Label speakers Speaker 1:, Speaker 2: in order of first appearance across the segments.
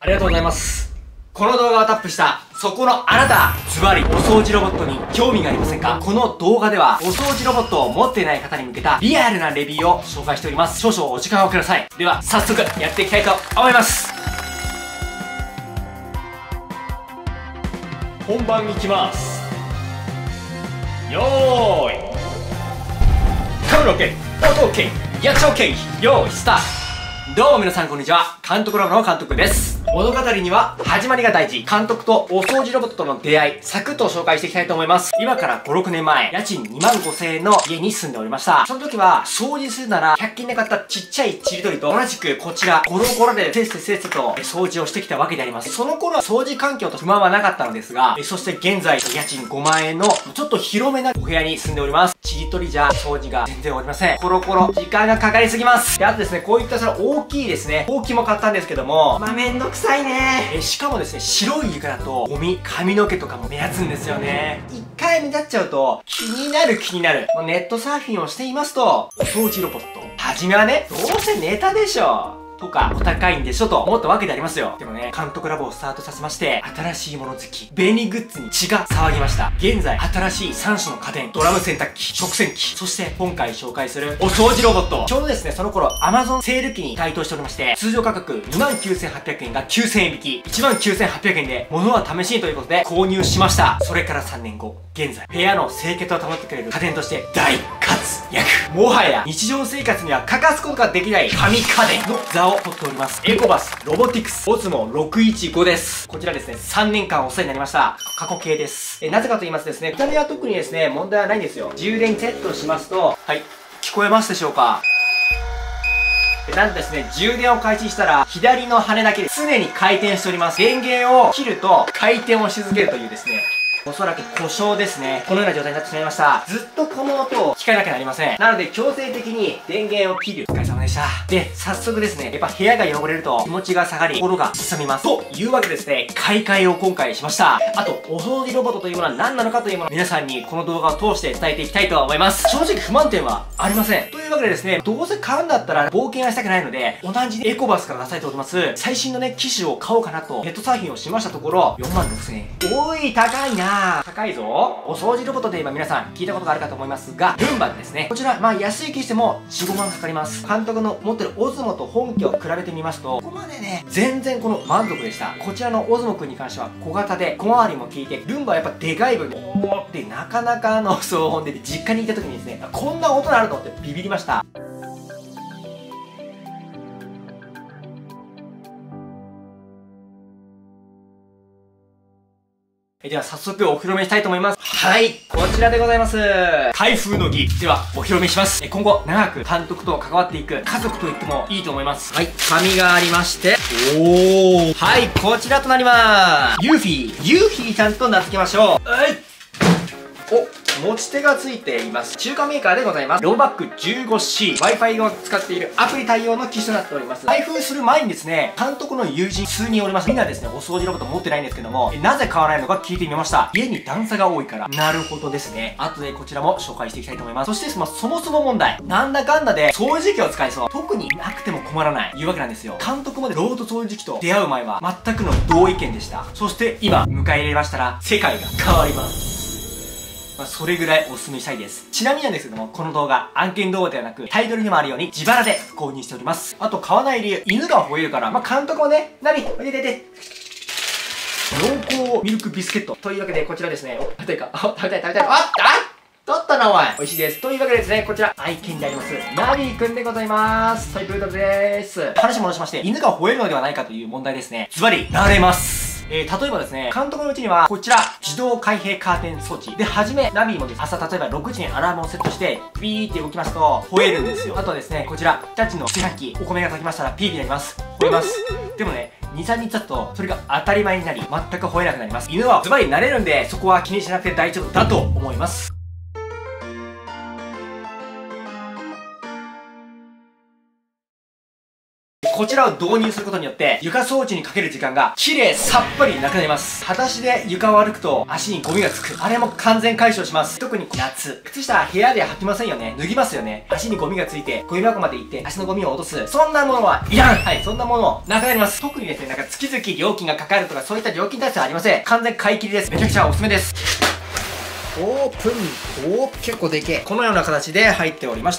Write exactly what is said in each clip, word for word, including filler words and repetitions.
Speaker 1: りがとうございます。この動画をタップしたそこのあなた、ズバリお掃除ロボットに興味がありませんか？この動画ではお掃除ロボットを持っていない方に向けたリアルなレビューを紹介しております。少々お時間をください。では早速やっていきたいと思います。本番いきます。よーい、カメラ OK、 音 OK、 役者 OK、 よーいスタート。どうも皆さんこんにちは、監督ラボの監督です。物語には始まりが大事。監督とお掃除ロボットとの出会い、サクッと紹介していきたいと思います。今からご、ろくねんまえ、家賃にまんごせんえんの家に住んでおりました。その時は、掃除するなら、ひゃく均で買ったちっちゃいちりとりと同じくこちら、ゴロゴロでせっせせっせと掃除をしてきたわけであります。その頃は掃除環境と不満はなかったのですが、そして現在、家賃ごまんえんのちょっと広めなお部屋に住んでおります。ちりとりじゃ掃除が全然終わりません。コロコロ、時間がかかりすぎます。で、あとですね、こういったその大きいですね、ほうきも買ったんですけども、まあ、めんどくさいね。え、しかもですね、白い床だと、ゴミ、髪の毛とかも目立つんですよね。一回目立っちゃうと、気になる気になる。もうネットサーフィンをしていますと、お掃除ロボット。はじめはね、どうせネタでしょ。とか、お高いんでしょと思ったわけでありますよ。でもね、監督ラボをスタートさせまして、新しいもの好き、便利グッズに血が騒ぎました。現在、新しいさん種の家電、ドラム洗濯機、食洗機、そして今回紹介するお掃除ロボット。ちょうどですね、その頃、Amazon セール期に該当しておりまして、通常価格にまんきゅうせんはっぴゃくえんがきゅうせんえん引き、いちまんきゅうせんはっぴゃくえんで、物は試しにということで購入しました。それからさんねんご、現在、部屋の清潔を保ってくれる家電として大活躍。もはや、日常生活には欠かすことができない神家電の座を取っております。エコバスロボティクスオズモろくいちごです。こちらですね、さんねんかんお世話になりました。過去形です。え、なぜかと言いますとですね、見た目は特にですね、問題はないんですよ。充電セットしますと、はい、聞こえますでしょうか？なんとですね、充電を開始したら、左の羽だけで常に回転しております。電源を切ると回転をし続けるというですね、おそらく故障ですね。このような状態になってしまいました。ずっとこの音を聞かなきゃなりません。なので強制的に電源を切る。お疲れ様でした。で、早速ですね、やっぱ部屋が汚れると気持ちが下がり、心が勇みます。というわけでですね、買い替えを今回しました。あと、お掃除ロボットというものは何なのかというものを皆さんにこの動画を通して伝えていきたいと思います。正直不満点はありません。というわけでですね、どうせ買うんだったら冒険はしたくないので、同じエコバスから出されております、最新のね、機種を買おうかなとネットサーフィンをしましたところ、よんまんろくせんえん。おい、高いなぁ。高いぞ。お掃除ロボットで今皆さん聞いたことがあるかと思いますが、ルンバですね。こちら、まあ安い機種でもよん、ごまんかかります。監督の持ってるオズモと本家を比べてみますと、ここまでね、全然この満足でした。こちらのオズモくんに関しては小型で、小回りも効いて、ルンバはやっぱでかい分、おーってなかなかの騒音で、実家にいた時にですね、こんな音鳴るのってビビりました。では早速お披露目したいと思います。はい、こちらでございます。開封の儀。ではお披露目します。今後長く監督と関わっていく家族と言ってもいいと思います。はい、紙がありまして、おー、はい、こちらとなりまーす。ユーフィー、ユーフィーちゃんと名付けましょう。はい、お、持ち手がついています。中華メーカーでございます。ローバック じゅうごシー、Wi-Fi を使っているアプリ対応の機種となっております。開封する前にですね、監督の友人数人おります。みんなですね、お掃除ロボット持ってないんですけども、なぜ買わないのか聞いてみました。家に段差が多いから。なるほどですね。後でこちらも紹介していきたいと思います。そして、まあ、そもそも問題。なんだかんだで掃除機を使いそう。特になくても困らない。いうわけなんですよ。監督もでロボット掃除機と出会う前は全くの同意見でした。そして今、迎え入れましたら、世界が変わります。まあ、それぐらいお勧めしたいです。ちなみになんですけども、この動画、案件動画ではなく、タイトルにもあるように自腹で購入しております。あと、買わない理由、犬が吠えるから、まあ、監督もね、ナビ、おいででで。濃厚ミルクビスケット。というわけで、こちらですね、お、食べたいか、あ、食べたい食べたい。あっ、あ取ったな、おい。美味しいです。というわけでですね、こちら、愛犬であります、ナビくんでございます。トイプードルでーす。話戻しまして、犬が吠えるのではないかという問題ですね。ズバリ、慣れます。えー、例えばですね、監督のうちには、こちら、自動開閉カーテン装置。で、はじめ、ナビもです、朝、例えばろくじにアラームをセットして、ビーって動きますと、吠えるんですよ。あとはですね、こちら、日立の炊飯器、お米が炊きましたら、ピーになります。吠えます。でもね、に、さんにち経つと、それが当たり前になり、全く吠えなくなります。犬はズバリ慣れるんで、そこは気にしなくて大丈夫だと思います。 こちらを導入することによって、床掃除にかける時間が綺麗さっぱりなくなります。裸足で床を歩くと足にゴミがつく。あれも完全解消します。特に夏。靴下部屋で履きませんよね。脱ぎますよね。足にゴミがついて、ゴミ箱まで行って足のゴミを落とす。そんなものはいらん。はい、そんなものなくなります。特にですね、なんか月々料金がかかるとかそういった料金体制はありません。完全買い切りです。めちゃくちゃおすすめです。オープン。おー、結構でけえ。このような形で入っておりました。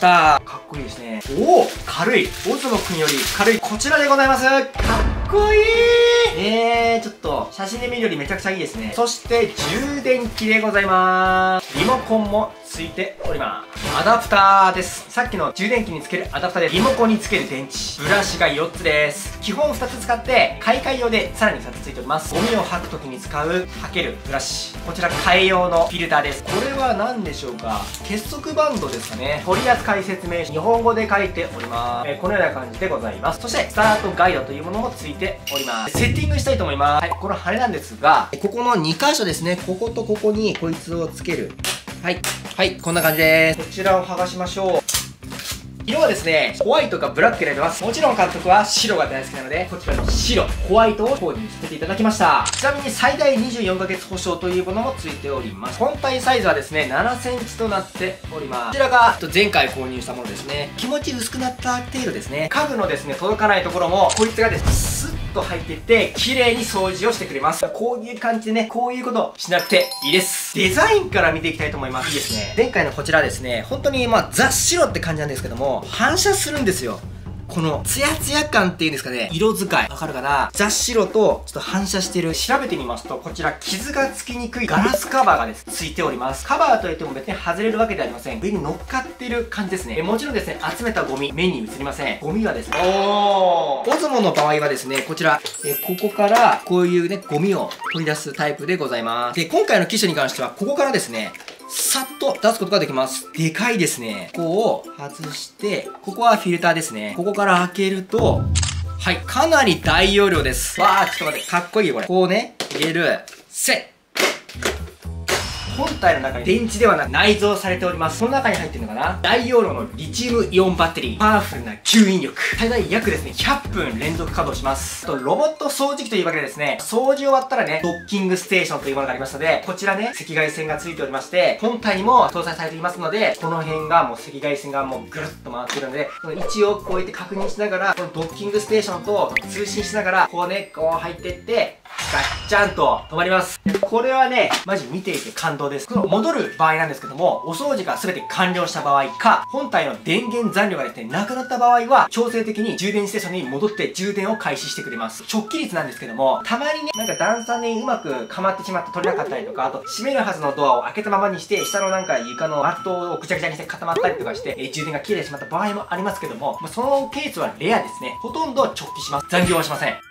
Speaker 1: かっこいいですね。おー、軽い。オズモくんより軽い。こちらでございます。かっこいい。えー、ちょっと、写真で見るよりめちゃくちゃいいですね。そして、充電器でございます。リモコンもついております。アダプターです。さっきの充電器につけるアダプターでリモコンにつける電池。ブラシがよっつです。基本ふたつ使って、買い替え用でさらにふたつついております。ゴミを吐くときに使う、吐けるブラシ。こちら、替え用のフィルターです。これは何でしょうか。結束バンドですかね。取扱説明書、日本語で書いております。えー、このような感じでございます。そして、スタートガイドというものもついております。セッティングしたいと思います。はい、この羽なんですが、ここのに箇所ですね。こことここにこいつをつける。はい。はい、こんな感じです。こちらを剥がしましょう。色はですね、ホワイトかブラックで選べます。もちろん監督は白が大好きなので、こちらの白、ホワイトを購入させていただきました。ちなみに最大にじゅうよんかげつ保証というものもついております。本体サイズはですね、ななセンチとなっております。こちらが前回購入したものですね。気持ち薄くなった程度ですね。家具のですね、届かないところも、こいつがですね、スッと入っていって、綺麗に掃除をしてくれます。こういう感じでね、こういうことをしなくていいです。デザインから見ていきたいと思います。いいですね。前回のこちらですね、本当にまあ、ザ・白って感じなんですけども、反射するんですよ。このツヤツヤ感っていうんですかね、色使いわかるかな。ザ・白とちょっと反射してる。調べてみますと、こちら傷がつきにくいガラスカバーがですついております。カバーといっても別に外れるわけではありません。上に乗っかってる感じですね。えもちろんですね、集めたゴミ目に映りません。ゴミはですね、おーオズモの場合はですね、こちらえここからこういうねゴミを取り出すタイプでございます。で今回の機種に関してはここからですね、さっと出すことができます。でかいですね。ここを外して、ここはフィルターですね。ここから開けると、はい、かなり大容量です。わー、ちょっと待って、かっこいいよ、これ。こうね、入れる。せっ本体の中に電池ではなく内蔵されております。その中に入ってるのかな、大容量のリチウムイオンバッテリー。パワフルな吸引力。最大約ですね、ひゃっぷん連続稼働します。あと、ロボット掃除機というわけでですね、掃除終わったらね、ドッキングステーションというものがありますので、こちらね、赤外線がついておりまして、本体にも搭載されていますので、この辺がもう赤外線がもうぐるっと回ってるので、その位置をこうやって確認しながら、このドッキングステーションと通信しながら、こうね、こう入ってって、ガッチャンと止まります。これはね、マジ見ていて感動です。この戻る場合なんですけども、お掃除が全て完了した場合か、本体の電源残量がですね、なくなった場合は、強制的に充電ステーションに戻って充電を開始してくれます。直帰率なんですけども、たまにね、なんか段差にうまくかまってしまって取れなかったりとか、あと、閉めるはずのドアを開けたままにして、下のなんか床のマットをぐちゃぐちゃにして固まったりとかして、えー、充電が切れてしまった場合もありますけども、まあ、そのケースはレアですね。ほとんど直帰します。残業はしません。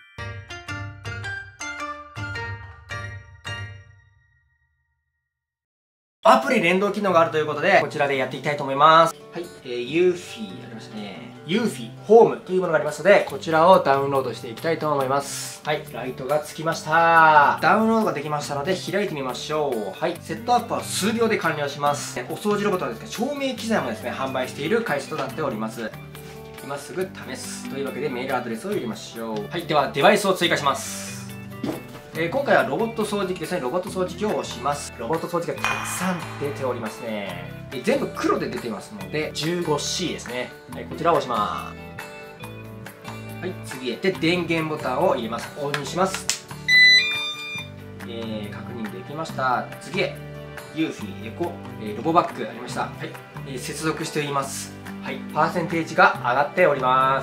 Speaker 1: アプリ連動機能があるということで、こちらでやっていきたいと思います。はい、えー、ユーフィーありましたね。ユーフィーホームというものがありますので、こちらをダウンロードしていきたいと思います。はい、ライトがつきました。ダウンロードができましたので、開いてみましょう。はい、セットアップは数秒で完了します。お掃除ロボットはですね、照明機材もですね、販売している会社となっております。今すぐ試す。というわけでメールアドレスを入れましょう。はい、ではデバイスを追加します。えー、今回はロボット掃除機ですね。ロボット掃除機を押します。ロボット掃除機がたくさん出ておりますね。えー、全部黒で出てますので じゅうごシー ですね。はい、こちらを押します。はい、次へ。で、電源ボタンを入れます。オンにします。えー、確認できました。次へ。ユーフィーエコ、えー、ロボバッグありました。はい、えー、接続しています。はい、パーセンテージが上がっております。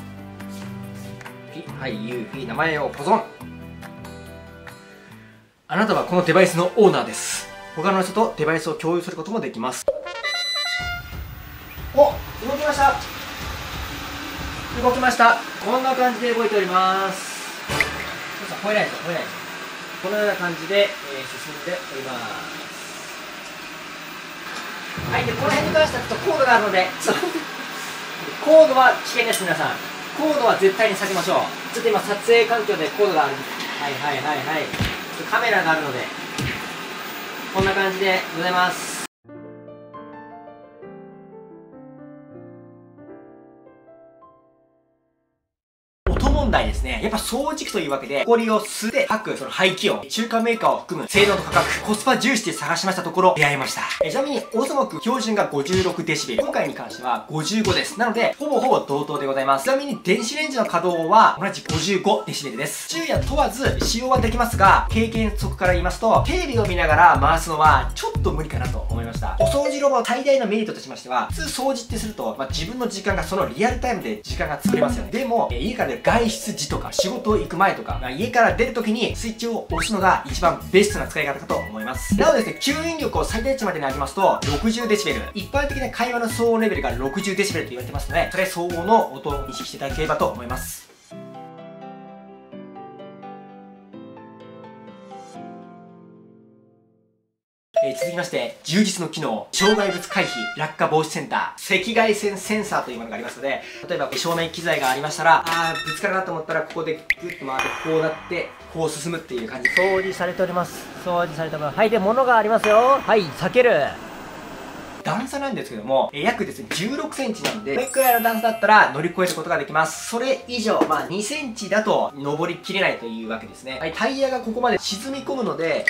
Speaker 1: はい、ユーフィー名前を保存。あなたはこのデバイスのオーナーです。他の人とデバイスを共有することもできます。お、動きました。動きました。こんな感じで動いております。吠えないですよ、吠えないですよ。このような感じで、えー、進んでおります。はい、で、この辺に関してはちょっとコードがあるので、コードは危険です、皆さん。コードは絶対に避けましょう。ちょっと今、撮影環境でコードがある。はいはいはいはい。カメラがあるので、こんな感じでございます。 問題ですね。やっぱ掃除機というわけで、埃を吸って吐くその排気音、中華メーカーを含む性能と価格、コスパ重視で探しましたところ、出会いました。えちなみに、オーソモック標準がごじゅうろくデシベル。今回に関してはごじゅうごです。なので、ほぼほぼ同等でございます。ちなみに、電子レンジの稼働は同じごじゅうごデシベルです。昼夜問わず使用はできますが、経験則から言いますと、テレビを見ながら回すのはちょっと無理かなと思いました。お掃除ロボ最大のメリットとしましては、普通掃除ってすると、まあ、自分の時間がそのリアルタイムで時間が作れますよね。でも、え家から出る外出時とか、仕事行く前とか、まあ、家から出るときにスイッチを押すのが一番ベストな使い方かと思います。なのでですね、吸引力を最大値までに上げますと、ろくじゅうデシベル。一般的な会話の騒音レベルがろくじゅうデシベルと言われてますので、それ相応の音を認識していただければと思います。えー、続きまして、充実の機能、障害物回避、落下防止センター、赤外線センサーというものがありますので、例えば照明機材がありましたら、あー、ぶつかるなと思ったら、ここでグッと回って、こうなって、こう進むっていう感じ。
Speaker 2: 掃除されております。掃除されております。はい、で、物がありますよ。はい、避ける。
Speaker 1: 段差なんですけども、えー、約ですね、じゅうろくセンチなんで、これくらいの段差だったら乗り越えることができます。それ以上、まあにセンチだと登りきれないというわけですね。はい、タイヤがここまで沈み込むので、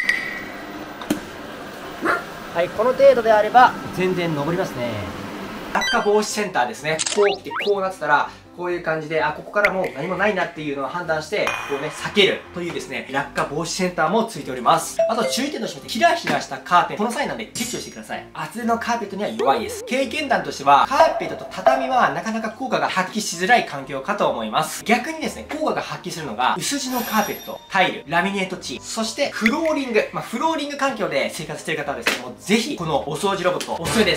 Speaker 2: はい、この程度であれば全然登りますね。
Speaker 1: 落下防止センターですね。こう来てこうなってたら、こういう感じで、あ、ここからもう何もないなっていうのを判断して、こうね、避けるというですね、落下防止センターもついております。あと注意点としまして、ヒラヒラしたカーテン、この際なんで撤去してください。厚手のカーペットには弱いです。経験談としては、カーペットと畳はなかなか効果が発揮しづらい環境かと思います。逆にですね、効果が発揮するのが、薄地のカーペット、タイル、ラミネート地、そしてフローリング。まあ、フローリング環境で生活している方はですね、もうぜひ、このお掃除ロボット、おすすめです。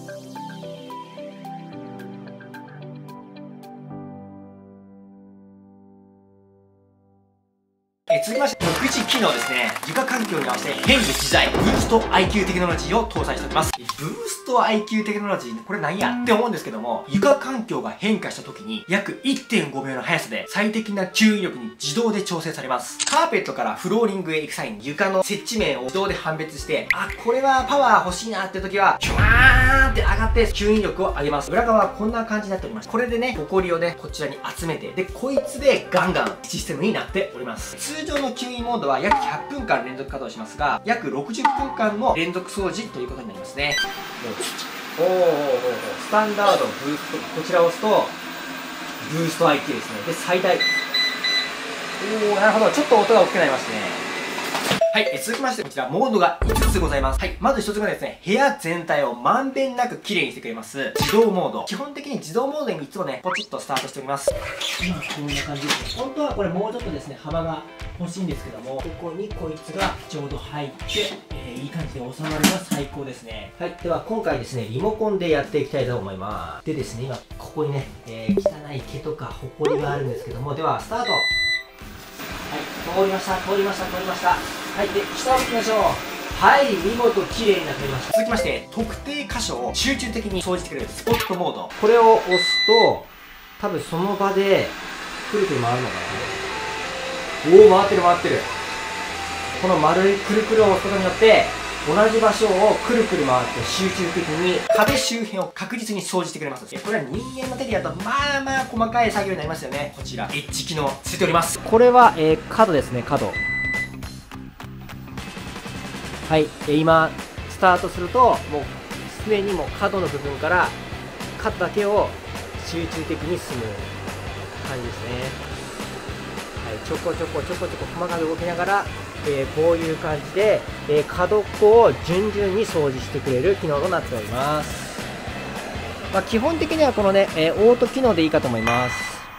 Speaker 1: え続きまして、独自機能ですね。床環境に合わせて変化自在、ブースト アイキュー テクノロジーを搭載しております。ブースト アイキュー テクノロジー、これ何やって思うんですけども、床環境が変化した時に約 いってんごびょうの速さで最適な吸引力に自動で調整されます。カーペットからフローリングへ行く際に床の接地面を自動で判別して、あ、これはパワー欲しいなって時は、キュワーンって上がって吸引力を上げます。裏側はこんな感じになっております。これでね、ホコリをね、こちらに集めて、で、こいつでガンガンシステムになっております。通常の吸引モードは約ひゃっぷんかん連続稼働しますが、約ろくじゅっぷんかんの連続掃除ということになりますね。おーおーおーおー、スタンダード、ブースト、こちらを押すと、ブースト アイキュー ですね。で、最大。おー、なるほど。ちょっと音が大きくなりますね。はい、え続きまして、こちら、モードがいつつございます。はい、まずひとつめはですね、部屋全体をまんべんなく綺麗にしてくれます、自動モード。基本的に自動モードにいつもね、ポチッとスタートしております。今、こんな感じですね。本当はこれもうちょっとですね、幅が欲しいんですけども、ここにこいつがちょうど入って、えー、いい感じで収まるのが最高ですね。はい、では今回ですね、リモコンでやっていきたいと思います。でですね、今、ここにね、えー、汚い毛とかホコリがあるんですけども、では、スタート。はい、通りました、通りました、通りました。はい、で、下を向きましょう。はい、見事綺麗になっておりました。続きまして、特定箇所を集中的に掃除してくれるスポットモード。これを押すと、多分その場で、くるくる回るのかな。おお、回ってる回ってる。この丸いくるくるを押すことによって、同じ場所をくるくる回って集中的に壁周辺を確実に掃除してくれます。これは人間の手でやるとまあまあ細かい作業になりますよね。こちら、エッジ機能ついております。
Speaker 2: これは、えー、角ですね、角。はい、え今スタートするともうすでにもう角の部分から角だけを集中的に進む感じですね。はい、ちょこちょこちょこちょこ細かく動きながら、えー、こういう感じで、えー、角っこを順々に掃除してくれる機能となっております。まあ、基本的にはこのね、えー、オート機能でいいかと思います。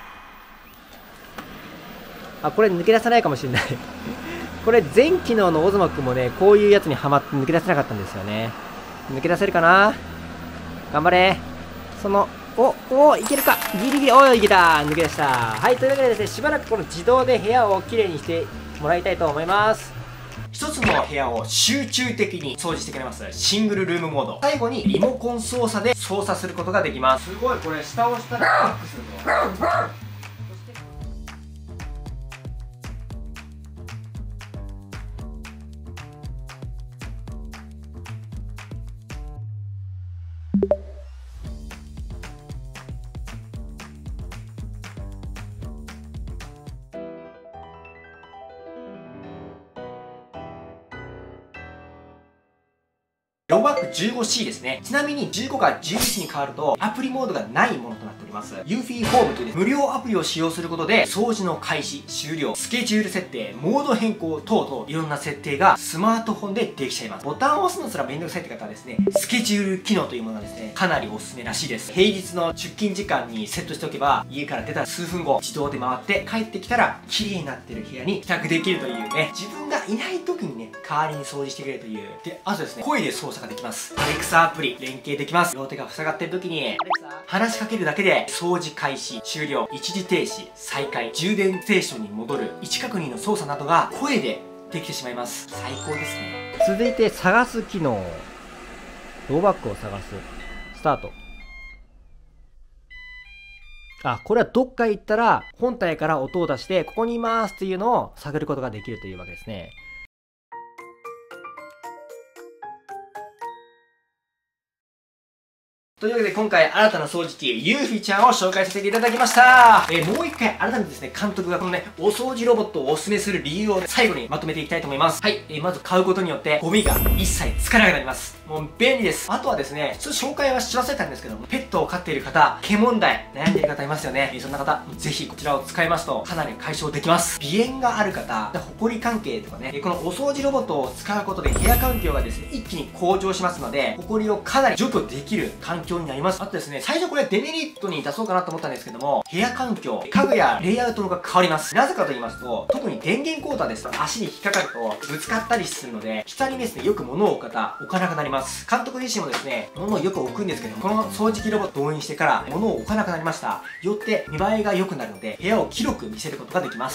Speaker 2: あ、これ抜け出さないかもしれないこれ全機能のオズモックもね、こういうやつにはまって抜け出せなかったんですよね。抜け出せるかな。頑張れ。その、お、お、いけるか。ギリギリ、おい、いけた。抜け出した。はい、というわけでですね、しばらくこの自動で部屋をきれいにしてもらいたいと思います。
Speaker 1: 一つの部屋を集中的に掃除してくれますシングルルームモード。最後にリモコン操作で操作することができます。すごい、これ下を押したらバックするの。 ドーバック じゅうごシー ですね。ちなみにじゅうごがじゅういちに変わると、アプリモードがないものとなっております。ユーフィーホームという無料アプリを使用することで、掃除の開始、終了、スケジュール設定、モード変更等々、いろんな設定がスマートフォンでできちゃいます。ボタンを押すのすらめんどくさいって方はですね、スケジュール機能というものがですね、かなりおすすめらしいです。平日の出勤時間にセットしておけば、家から出たら数分後、自動で回って、帰ってきたら、綺麗になってる部屋に帰宅できるというね、自分がいない時にね、代わりに掃除してくれるという。で、あとですね、声で操作ができます。アレクサアプリ、連携できます。両手が塞がってる時に、話しかけるだけで、掃除開始、終了、一時停止、再開、充電ステーションに戻る、位置確認の操作などが声でできてしまいます。最高ですね。
Speaker 2: 続いて探す機能、ドーバックを探す、スタート。あ、これはどっか行ったら本体から音を出してここにいますっていうのを探ることができるというわけですね。
Speaker 1: というわけで今回新たな掃除機ユーフィちゃんを紹介させていただきました。えー、もう一回改めてですね、監督がこのね、お掃除ロボットをお勧めする理由を最後にまとめていきたいと思います。はい、えー、まず買うことによってゴミが一切つかなくなります。もう便利です。あとはですね、ちょっと紹介はし忘れたんですけども、ペットを飼っている方、毛問題悩んでいる方いますよね。えー、そんな方、ぜひこちらを使いますとかなり解消できます。鼻炎がある方、ホコリ関係とかね、このお掃除ロボットを使うことで部屋環境がですね、一気に向上しますので、ホコリをかなり除去できる環境になります。あとですね、最初これデメリットに出そうかなと思ったんですけども、部屋環境、家具やレイアウトが変わります。なぜかと言いますと、特に電源コードですと足に引っかかるとぶつかったりするので、下にですね、よく物を置く方、置かなくなります。監督自身もですね、物をよく置くんですけども、この掃除機ロボットを導入してから物を置かなくなりました。よって見栄えが良くなるので、部屋を広く見せることができます。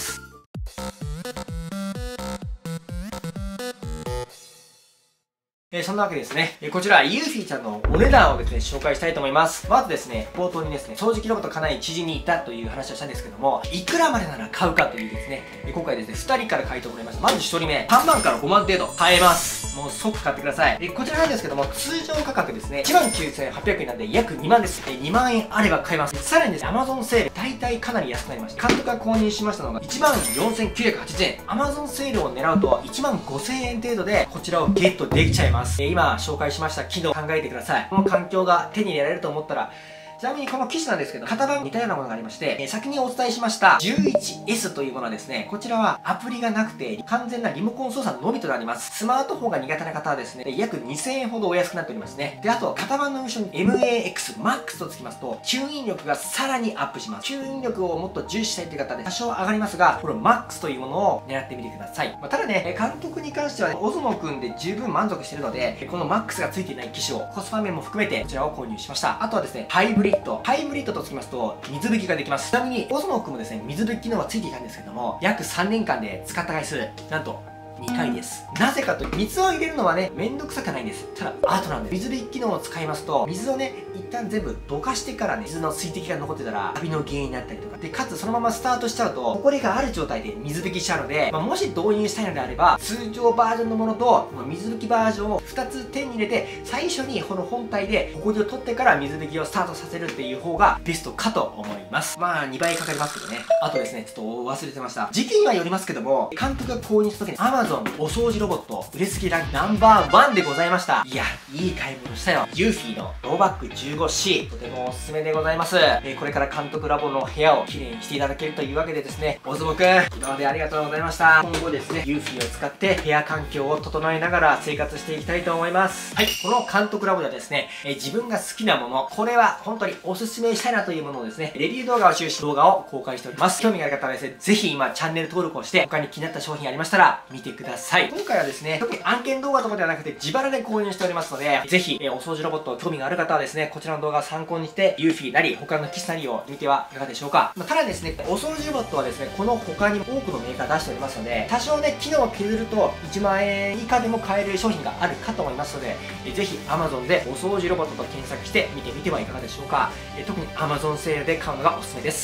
Speaker 1: えー、そんなわけですね。えー、こちら、ユーフィーちゃんのお値段をですね、紹介したいと思います。まずですね、冒頭にですね、掃除機ロボットかなり知人にいたという話をしたんですけども、いくらまでなら買うかというですね、えー、今回ですね、ふたりから回答もらいました。まずひとりめ、さんまんからごまん程度買えます。もう即買ってください。えー、こちらなんですけども、通常価格ですね、いちまんきゅうせんはっぴゃくえんなんで約にまんです。えー、にまんえんあれば買えます。さらにですね、Amazon セール、大体かなり安くなりました。監督が購入しましたのがいちまんよんせんきゅうひゃくはちじゅうえん。Amazon セールを狙うといちまんごせんえん程度で、こちらをゲットできちゃいます。えー、今、紹介しました機能を考えてください。この環境が手に入れられると思ったら、ちなみにこの機種なんですけど、型番似たようなものがありまして、えー、先にお伝えしました じゅういちエス というものはですね、こちらはアプリがなくて完全なリモコン操作のみとなります。スマートフォンが苦手な方はですね、約にせんえんほどお安くなっておりますね。で、あと、型番の後ろに エムエーエックスマックス とつきますと、吸引力がさらにアップします。吸引力をもっと重視したいという方で多少上がりますが、これ マックス というものを狙ってみてください。まあ、ただね、監督に関しては、ね、オズモくんで十分満足しているので、この マックス がついていない機種をコスパ面も含めてこちらを購入しました。あとはですね、ハイブリッド。ハイブリッドとつきますと水拭きができます。ちなみにオズモくんもですね、水拭き機能がついていたんですけども、約さんねんかんで使った回数なんとにかいです。なぜかというと、水を入れるのはね、めんどくさくないんです。ただ、アートなんで、水拭き機能を使いますと、水をね、一旦全部どかしてからね、水の水滴が残ってたら、カビの原因になったりとか。で、かつそのままスタートしちゃうと、ホコリがある状態で水拭きしちゃうので、まあ、もし導入したいのであれば、通常バージョンのものと、水拭きバージョンをふたつ手に入れて、最初にこの本体でホコリを取ってから水拭きをスタートさせるっていう方がベストかと思います。まあ、にばいかかりますけどね。あとですね、ちょっと忘れてました。時期にはよりますけども、監督が購入した時に Amazon お掃除ロボット売れ筋ランクナンバーワンでございました。いや、いい買い物したよ。ユーフィーのドーバック じゅうごシー、とてもおすすめでございます。えー、これから監督ラボの部屋をきれいにしていただけるというわけでですね、オズモくん、今までありがとうございました。今後ですね、ユーフィーを使って部屋環境を整えながら生活していきたいと思います。はい、この監督ラボではですね、えー、自分が好きなもの、これは本当におすすめしたいなというものをですね、レビュー動画を中心に動画を公開しております。興味がある方はですね、ぜひ今チャンネル登録をして、他に気になった商品ありましたら見てください。今回はですね、特に案件動画とかではなくて自腹で購入しておりますので、ぜひ、えー、お掃除ロボット興味がある方はですね、こちらの動画を参考にして、ユーフィーなり、他の機種なりを見てはいかがでしょうか。まあ、ただですね、お掃除ロボットはですね、この他にも多くのメーカー出しておりますので、多少ね、機能を削るといちまんえん以下でも買える商品があるかと思いますので、えー、ぜひ Amazon でお掃除ロボットと検索して見てみてはいかがでしょうか。えー、特に Amazon セールで買うのがおすすめです。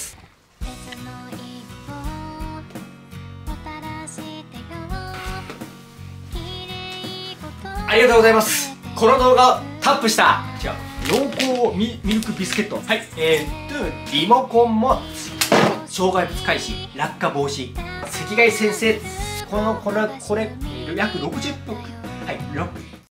Speaker 1: ありがとうございます。この動画をタップした違う濃厚ミミルクビスケット、はい、えー、トゥーリモコンも障害物回避落下防止赤外線性このこれこれ約ろくじゅっぷんはい